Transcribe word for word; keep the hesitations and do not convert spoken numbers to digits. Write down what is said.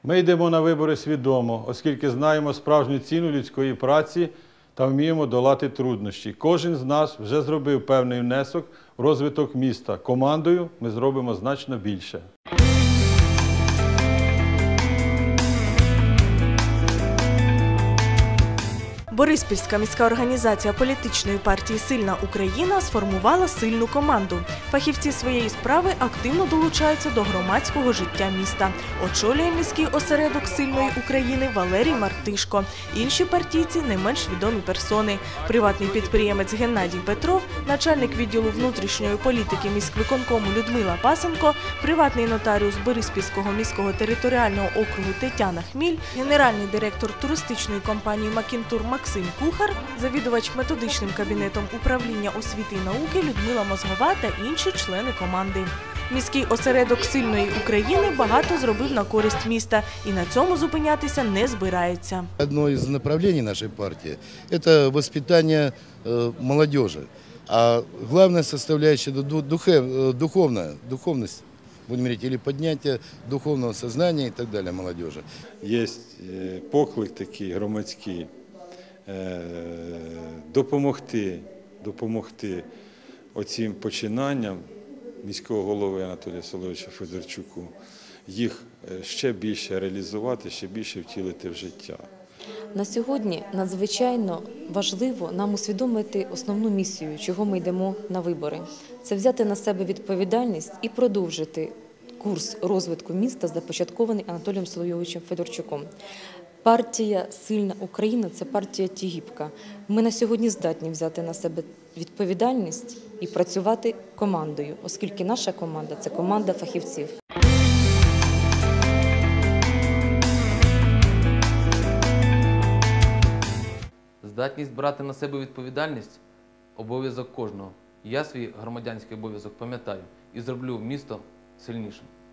Ми йдемо на вибори свідомо, оскільки знаємо справжню ціну людської праці та вміємо долати труднощі. Кожен з нас вже зробив певний внесок в розвиток міста. Командою ми зробимо значно більше. Бориспільська міська організація політичної партії «Сильна Україна» сформувала сильну команду. Фахівці своєї справи активно долучаються до громадського життя міста. Очолює міський осередок «Сильної України» Валерій Мартишко. Інші партійці – не менш відомі персони. Приватний підприємець Геннадій Петров, начальник відділу внутрішньої політики міськвиконкому Людмила Пасенко, приватний нотаріус Бориспільського міського територіального округу Тетяна Хміль, генеральний директор туристичної компанії «Макінтур» Максим Кухар, завідувач методичним кабінетом управління освіти і науки Людмила Мозгова та інші члени команди. Міський осередок «Сильної України» багато зробив на користь міста і на цьому зупинятися не збирається. Одно із направлень нашої партії – це воспитання молодежи. А головна составляющая – духовна, духовність, будемо говорити, или подняття духовного сознання і так далі молодежи. Є поклик такий громадський допомогти, допомогти оцим починанням міського голови Анатолія Соловійовича Федорчуку, їх ще більше реалізувати, ще більше втілити в життя. На сьогодні надзвичайно важливо нам усвідомити основну місію, чого ми йдемо на вибори. Це взяти на себе відповідальність і продовжити курс розвитку міста, започаткований Анатолієм Соловйовичем Федорчуком. Партія «Сильна Україна» – це партія Тігіпка. Ми на сьогодні здатні взяти на себе відповідальність і працювати командою, оскільки наша команда – це команда фахівців. Здатність брати на себе відповідальність – обов'язок кожного. Я свій громадянський обов'язок пам'ятаю і зроблю місто сильнішим.